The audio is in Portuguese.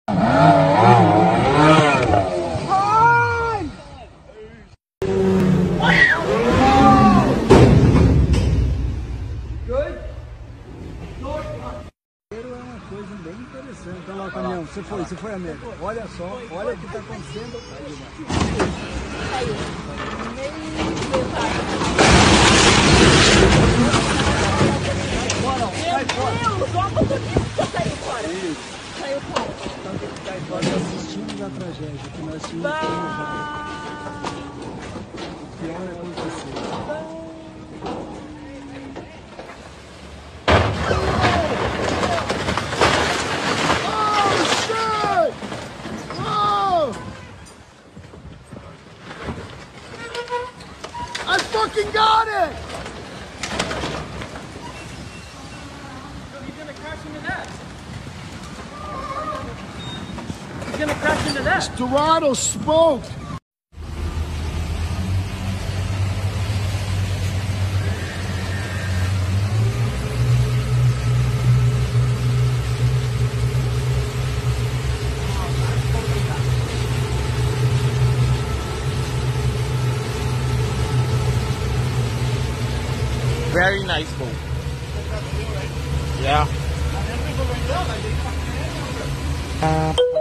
Coisa bem interessante. Olha lá o caminhão, você foi, amigo. Olha só, olha o que está acontecendo. Caiu. Sai fora. Meu Deus, olha o que caiu fora. Caiu fora. Cai fora e assistimos a tragédia que nós tínhamos planejado. O pior aconteceu. I fucking got it! He's gonna crash into that. He's gonna crash into that. Dorado smoked! Very nice boat. Yeah.